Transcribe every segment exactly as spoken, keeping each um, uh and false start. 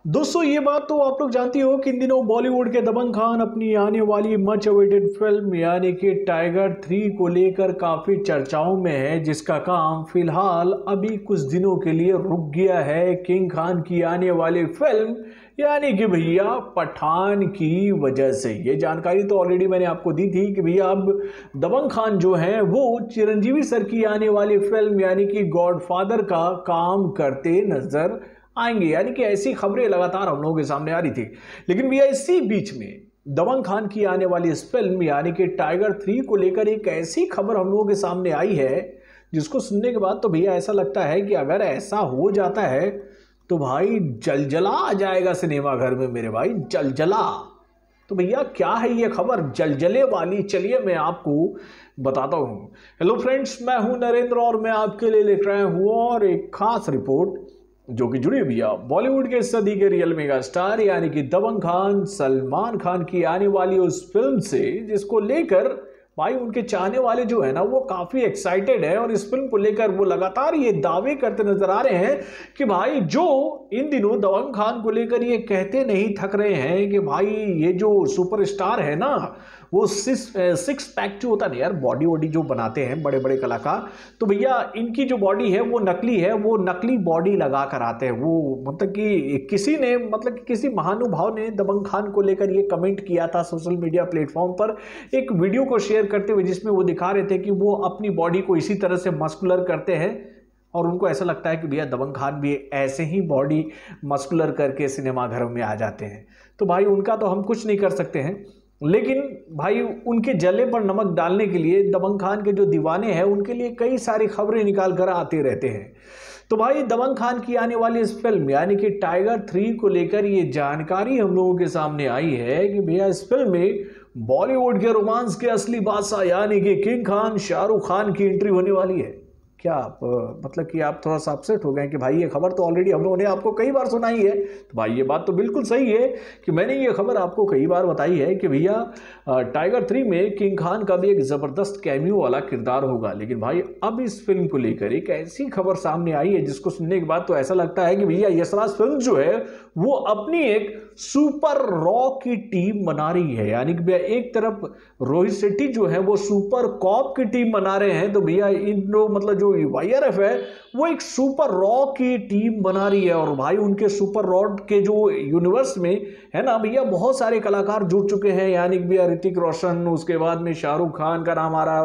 दोस्तों ये बात तो आप लोग जानती हो कि इन दिनों बॉलीवुड के दबंग खान अपनी आने वाली मच अवेटेड फिल्म यानी कि टाइगर थ्री को लेकर काफ़ी चर्चाओं में है, जिसका काम फिलहाल अभी कुछ दिनों के लिए रुक गया है किंग खान की आने वाली फिल्म यानी कि भैया पठान की वजह से। ये जानकारी तो ऑलरेडी मैंने आपको दी थी कि भैया अब दबंग खान जो हैं वो चिरंजीवी सर की आने वाली फिल्म यानी कि गॉडफादर का काम करते नजर आएंगे, यानी कि ऐसी खबरें लगातार हम लोगों के सामने आ रही थी। लेकिन भैया इसी बीच में दबंग खान की आने वाली इस फिल्म यानी कि टाइगर थ्री को लेकर एक ऐसी खबर हम लोगों के सामने आई है जिसको सुनने के बाद तो भैया ऐसा लगता है कि अगर ऐसा हो जाता है तो भाई जलजला आ जाएगा सिनेमा घर में मेरे भाई, जलजला। तो भैया क्या है ये खबर जलजले वाली, चलिए मैं आपको बताता हूं। हेलो फ्रेंड्स, मैं हूं नरेंद्र और मैं आपके लिए लेकर आया हूं और एक खास रिपोर्ट जो कि जुड़ी भैया बॉलीवुड के सदी के रियल मेगा स्टार यानी कि दबंग खान सलमान खान की आने वाली उस फिल्म से, जिसको लेकर भाई उनके चाहने वाले जो है ना वो काफी एक्साइटेड है और इस फिल्म को लेकर वो लगातार ये दावे करते नजर आ रहे हैं कि भाई जो इन दिनों दबंग खान को लेकर ये कहते नहीं थक रहे हैं कि भाई ये जो सुपरस्टार है ना वो सिक्स सिक्स पैक जो होता नहीं यार, बॉडी वॉडी जो बनाते हैं बड़े बड़े कलाकार, तो भैया इनकी जो बॉडी है वो नकली है, वो नकली बॉडी लगा कर आते हैं। वो मतलब कि किसी ने मतलब कि किसी महानुभाव ने दबंग खान को लेकर ये कमेंट किया था सोशल मीडिया प्लेटफॉर्म पर एक वीडियो को शेयर करते हुए, जिसमें वो दिखा रहे थे कि वो अपनी बॉडी को इसी तरह से मस्कुलर करते हैं और उनको ऐसा लगता है कि भैया दबंग खान भी ऐसे ही बॉडी मस्कुलर करके सिनेमा घरों में आ जाते हैं। तो भाई उनका तो हम कुछ नहीं कर सकते हैं, लेकिन भाई उनके जले पर नमक डालने के लिए दबंग खान के जो दीवाने हैं उनके लिए कई सारी खबरें निकाल कर आते रहते हैं। तो भाई दबंग खान की आने वाली इस फिल्म यानी कि टाइगर थ्री को लेकर ये जानकारी हम लोगों के सामने आई है कि भैया इस फिल्म में बॉलीवुड के रोमांस के असली बादशाह यानी कि किंग खान शाहरुख खान की एंट्री होने वाली है। क्या आप मतलब कि आप थोड़ा सा अपसेट हो गए कि भाई ये खबर तो ऑलरेडी हम लोगों ने आपको कई बार सुनाई है। तो भाई ये बात तो बिल्कुल सही है कि मैंने ये खबर आपको कई बार बताई है कि भैया टाइगर थ्री में किंग खान का भी एक ज़बरदस्त कैमियो वाला किरदार होगा। लेकिन भाई अब इस फिल्म को लेकर एक ऐसी खबर सामने आई है जिसको सुनने के बाद तो ऐसा लगता है कि भैया यशराज फिल्म जो है वो अपनी एक सुपर रॉ की टीम बना रही है। यानी कि भैया एक तरफ रोहित शेट्टी जो है वो सुपर कॉप की टीम बना रहे हैं, तो भैया इन लोग मतलब जो वाई आर एफ है वो एक सुपर रॉ की टीम बना रही है। और भाई उनके सुपर रॉ के जो यूनिवर्स में है ना भैया बहुत सारे कलाकार जुड़ चुके हैं, यानी कि भैया ऋतिक रोशन, उसके बाद में शाहरुख खान का नाम आ रहा है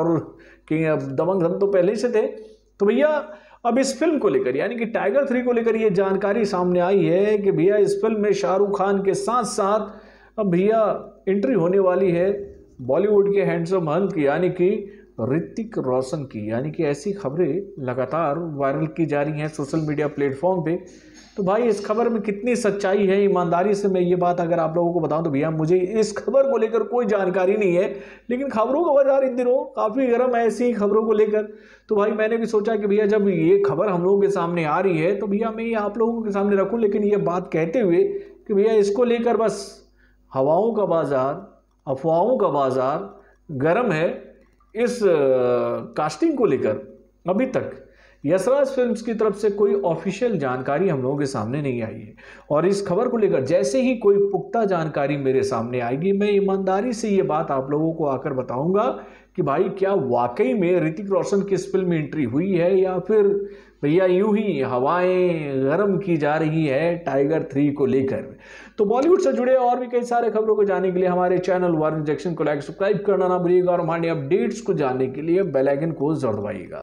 और दबंग हम तो पहले से थे। तो भैया अब इस फिल्म को लेकर यानी कि टाइगर थ्री को लेकर ये जानकारी सामने आई है कि भैया इस फिल्म में शाहरुख खान के साथ साथ अब भैया एंट्री होने वाली है बॉलीवुड के हैंडसम हल्क यानी कि ऋतिक रोशन की। यानी कि ऐसी खबरें लगातार वायरल की जा रही हैं सोशल मीडिया प्लेटफॉर्म पे। तो भाई इस खबर में कितनी सच्चाई है, ईमानदारी से मैं ये बात अगर आप लोगों को बताऊं तो भैया मुझे इस खबर को लेकर कोई जानकारी नहीं है, लेकिन खबरों का बाजार इन दिनों काफ़ी गर्म है ऐसी खबरों को लेकर। तो भाई मैंने भी सोचा कि भैया जब ये खबर हम लोगों के सामने आ रही है तो भैया मैं ये आप लोगों के सामने रखूँ, लेकिन ये बात कहते हुए कि भैया इसको लेकर बस हवाओं का बाजार, अफवाहों का बाजार गर्म है। इस कास्टिंग को लेकर अभी तक यशराज फिल्म्स की तरफ से कोई ऑफिशियल जानकारी हम लोगों के सामने नहीं आई है और इस खबर को लेकर जैसे ही कोई पुख्ता जानकारी मेरे सामने आएगी मैं ईमानदारी से ये बात आप लोगों को आकर बताऊंगा कि भाई क्या वाकई में ऋतिक रोशन की इस फिल्म में एंट्री हुई है या फिर भैया यूं ही हवाएं गर्म की जा रही है टाइगर थ्री को लेकर। तो बॉलीवुड से जुड़े और भी कई सारे खबरों को जानने के लिए हमारे चैनल वार्न जंक्शन को लाइक सब्सक्राइब करना ना भूलिएगा और हमारे अपडेट्स को जानने के लिए बेल आइकन को जरूर दबाइएगा।